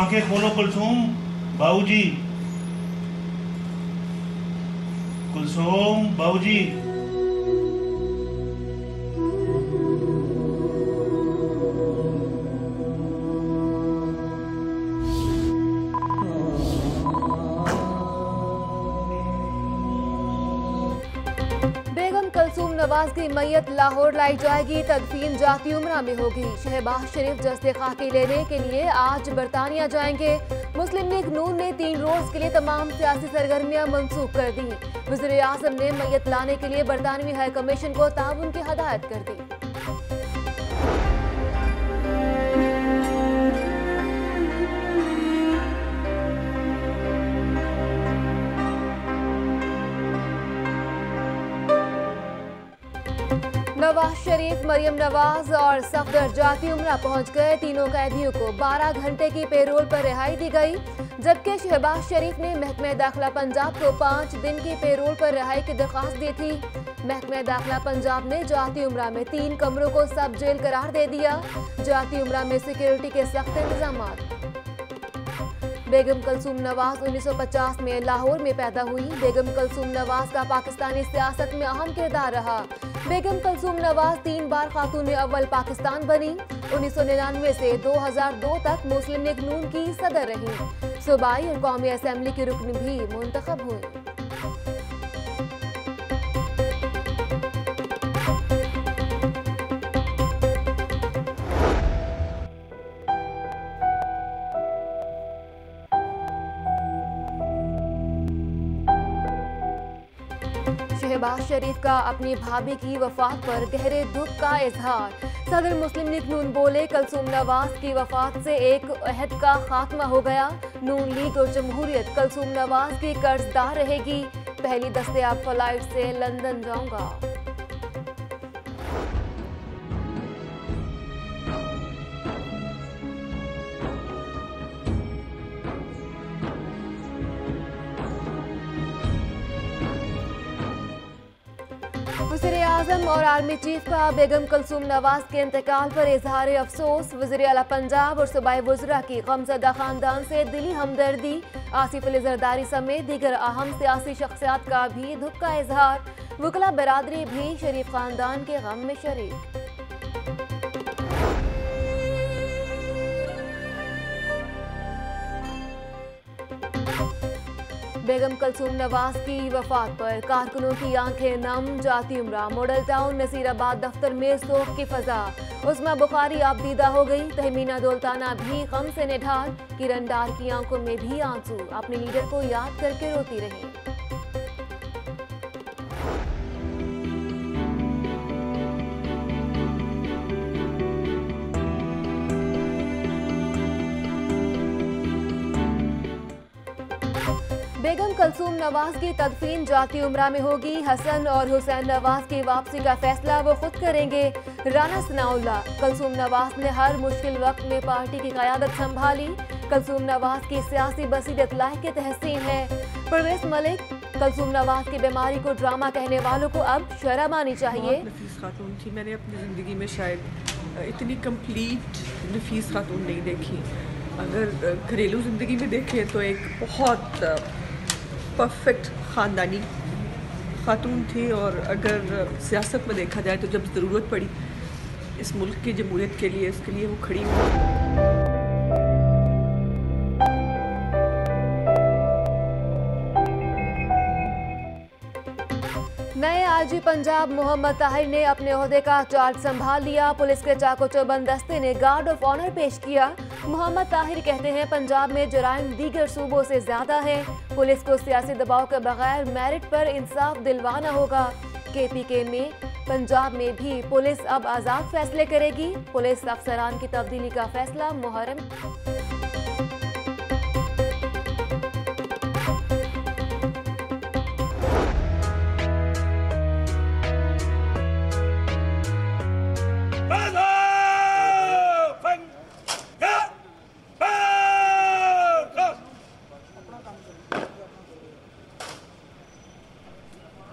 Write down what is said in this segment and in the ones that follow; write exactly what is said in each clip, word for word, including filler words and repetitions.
आंखें खोलो कुलसूम बाबूजी, कुलसूम बाबूजी। बेगम कुलसूम नवाज की मैयत लाहौर लाई जाएगी, तदफीन जाती उम्रा में होगी। शहबाज शरीफ जस्ते खाकी लेने के लिए आज बरतानिया जाएंगे। मुस्लिम लीग नून ने तीन रोज के लिए तमाम सियासी सरगर्मियां मंसूख कर दी। वज़ीर आज़म ने मैयत लाने के लिए बरतानवी हाई कमीशन को ताउन की हदायत कर दी। नवाज शरीफ, मरियम नवाज और सफदर जाती उम्रा पहुंच गए। तीनों कैदियों को बारह घंटे की पेरोल पर रिहाई दी गई, जबकि शहबाज शरीफ ने महकमे दाखिला पंजाब को पाँच दिन की पेरोल पर रिहाई की दरख्वास्त दी थी। महकमे दाखिला पंजाब ने जाती उम्रा में तीन कमरों को सब जेल करार दे दिया। जाती उम्रा में सिक्योरिटी के सख्त इंतजाम। बेगम कुलसूम नवाज उन्नीस सौ पचास में लाहौर में पैदा हुई। बेगम कुलसूम नवाज का पाकिस्तानी सियासत में अहम किरदार रहा। बेगम कुलसूम नवाज तीन बार खातून अव्वल पाकिस्तान बनी। उन्नीस सौ निन्यानवे से दो हजार दो तक मुस्लिम लीग नून की सदर रही। सूबाई और कौमी असेंबली की रुकन भी मुंतखब हुई। शहबाज शरीफ का अपनी भाभी की वफात पर गहरे दुख का इजहार। सदर मुस्लिम लीग नून बोले, कुलसूम नवाज की वफात से एक अहद का खात्मा हो गया। नून लीग और जमहूरियत कुलसूम नवाज की कर्जदार रहेगी। पहली दस्तयाब फ्लाइट से लंदन जाऊंगा। वज़ीर आज़म और आर्मी चीफ का बेगम कुलसूम नवाज के इंतकाल पर इजहार अफसोस। वज़ीर आला पंजाब और सूबाई वज़रा की गमज़दा खानदान से दिली हमदर्दी। आसिफ अली जरदारी समेत दीगर अहम सियासी शख्सियात का भी दुख का इजहार। वकला बरादरी भी शरीफ खानदान के गम में शरीक। बेगम कुलसूम नवाज की वफात पर कारकुनों की आंखें नम। जाती उम्रा मॉडल टाउन नसीराबाद दफ्तर में सोग की फजा। उस्मा बुखारी आबदीदा हो गई। तहमीना दौलताना भी गम से निढाल। किरण डार की आंखों में भी आंसू, अपने लीडर को याद करके रोती रही। बेगम कुलसूम नवाज की तदफीन जाती उम्रा में होगी। हसन और हुसैन नवाज की वापसी का फैसला वो खुद करेंगे। राना सनाउल्लाह, कुलसूम नवाज ने हर मुश्किल वक्त में पार्टी की क़यादत संभाली। कुलसूम नवाज की सियासी बसीरत लायक तहसीन है। परवेज मलिक, कुलसूम नवाज की बीमारी को ड्रामा कहने वालों को अब शर्म आनी चाहिए। नफीस खातून थी, मैंने अपनी ज़िंदगी में शायद इतनी कंप्लीट नफीस खातून नहीं देखी। अगर घरेलू ज़िंदगी में देखें तो एक बहुत परफेक्ट ख़ानदानी खातून थी, और अगर सियासत में देखा जाए तो जब ज़रूरत पड़ी इस मुल्क की जमहूरियत के लिए, इसके लिए वो खड़ी हुई। नए आईजी पंजाब मोहम्मद ताहिर ने अपने ओहदे का चार्ज संभाल लिया। पुलिस के चाको चौबंद दस्ते ने गार्ड ऑफ ऑनर पेश किया। मोहम्मद ताहिर कहते हैं, पंजाब में जराइम दीगर सूबों से ज्यादा है। पुलिस को सियासी दबाव के बगैर मेरिट पर इंसाफ दिलवाना होगा। के पी के में पंजाब में भी पुलिस अब आज़ाद फैसले करेगी। पुलिस अफसरान की तब्दीली का फैसला मुहर्रम।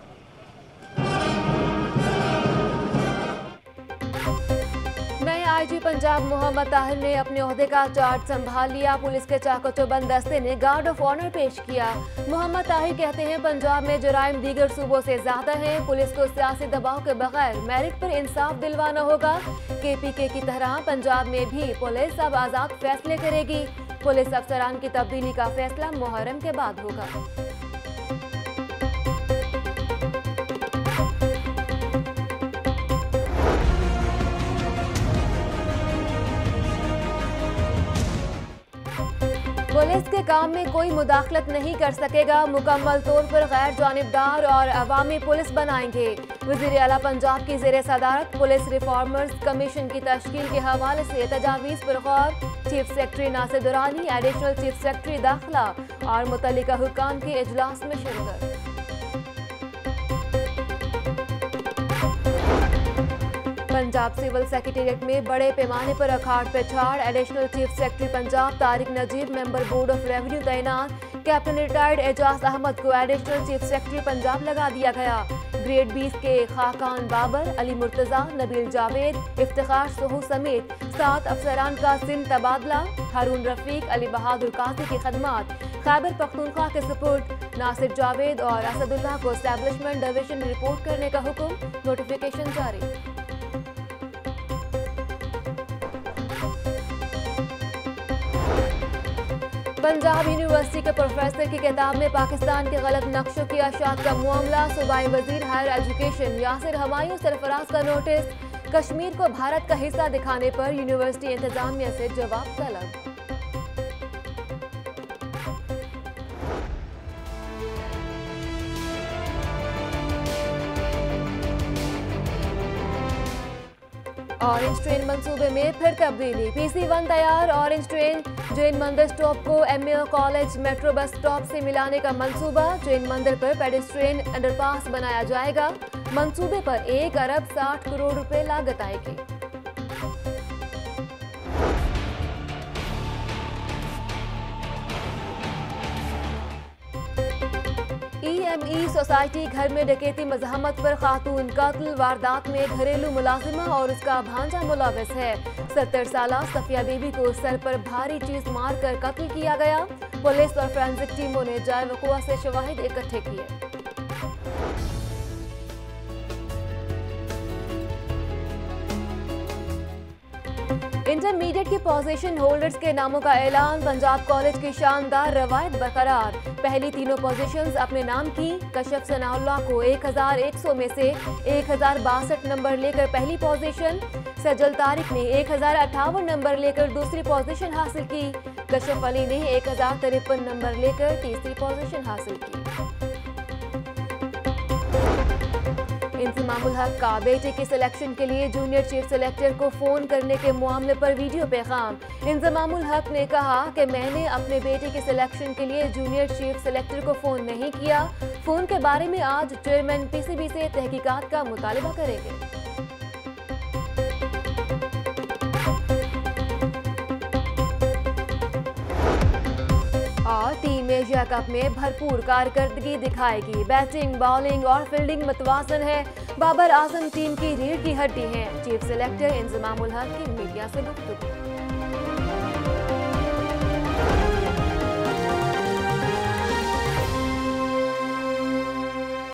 I G IG Punjab Mohammad Tahir ने अपने ओहदे का चार्ज संभाल लिया। पुलिस के चाको चौबंद दस्ते ने गार्ड ऑफ ऑनर पेश किया। मोहम्मद ताहिर कहते हैं पंजाब में जराइम दीगर सूबों से ज्यादा हैं। पुलिस को सियासी दबाव के बगैर मेरिट पर इंसाफ दिलवाना होगा। केपीके की तरह पंजाब में भी पुलिस अब आजाद फैसले करेगी। पुलिस अफसरान की तब्दीली का फैसला मुहर्रम के बाद होगा। पुलिस के काम में कोई मुदाखलत नहीं कर सकेगा। मुकम्मल तौर पर गैर जानिबदार और अवामी पुलिस बनाएंगे। वज़ीर आला पंजाब की ज़ेर सदारत पुलिस रिफॉर्मर्स कमीशन की तश्कील के हवाले से तजावीज़ पर गौर। Chief secretary Nasir Durrani, additional chief secretary दाखिला और मुतल्लिका हुक्काम के इजलास में शिरकत। पंजाब सिविल सेक्रेटेरिएट में बड़े पैमाने पर अखाड़ पेछाड़। Additional chief secretary Punjab Tariq Najeeb member board of revenue तैनात। कैप्टन रिटायर्ड एजाज अहमद को एडिशनल चीफ सेक्रेटरी पंजाब लगा दिया गया। ग्रेड बीस के खाकान बाबर, अली मुर्तजा, नबील जावेद, इफ्तिखार सोहू समेत सात अफसरान का सिंध तबादला। हारून रफीक, अली बहादुर काजी की खदमात खैबर पख्तूनख्वा के सुपुर्द। नासिर जावेद और असदुल्लाह को एस्टैब्लिशमेंट डिवीजन रिपोर्ट करने का हुक्म। नोटिफिकेशन जारी। पंजाब यूनिवर्सिटी के प्रोफेसर की किताब में पाकिस्तान के गलत नक्शों की अशात का मामला। सूबाई वजीर हायर एजुकेशन यासिर हमायूं सरफराज का नोटिस। कश्मीर को भारत का हिस्सा दिखाने पर यूनिवर्सिटी इंतजामिया से जवाब तलब। ऑरेंज ट्रेन मंसूबे में फिर तब्दीली। पीसी वन तैयार। Orange train Jain Mandir stop को M A college metro bus stop से मिलाने का मंसूबा। जैन मंदिर पर पेडेस्ट्रियन अंडरपास बनाया जाएगा। मंसूबे पर एक अरब साठ करोड़ रुपए लागत आएगी। ईएमई सोसाइटी घर में डकैती मजहमत पर खातून कत्ल। वारदात में घरेलू मुलाजिमा और उसका भांजा मुलविस है। सत्तर साला सफिया बीबी को सर पर भारी चीज मार कर कत्ल किया गया। पुलिस और फोरेंसिक टीमों ने जाए वक़ुआ से शवाहिद इकट्ठे किए। इंटरमीडिएट की पोजीशन होल्डर्स के नामों का ऐलान। पंजाब कॉलेज की शानदार रवायत बरकरार। पहली तीनों पोजीशंस अपने नाम की। कशफ सनाउल्लाह को एक हजार एक सौ में से एक हजार बासठ नंबर लेकर पहली पोजीशन। सजल तारिक ने एक हजार अट्ठावन नंबर लेकर दूसरी पोजीशन हासिल की। कशफ अली ने एक हजार तिरपन नंबर लेकर तीसरी पोजीशन हासिल की। इंजमामुल हक का बेटे के सिलेक्शन के लिए जूनियर चीफ सेलेक्टर को फोन करने के मामले पर वीडियो पैगाम। इंजमामुल हक ने कहा कि मैंने अपने बेटे के सिलेक्शन के लिए जूनियर चीफ सेलेक्टर को फोन नहीं किया। फोन के बारे में आज चेयरमैन पीसीबी से तहकीकात का मुतालबा करेंगे। और टीम एशिया कप में भरपूर कारकर्दगी दिखाएगी। बैटिंग, बॉलिंग और फील्डिंग मतवाजन है। बाबर आजम टीम की रीढ़ की हड्डी हैं। चीफ सेलेक्टर इंजमामुल हक की मीडिया से गुफ्तगू।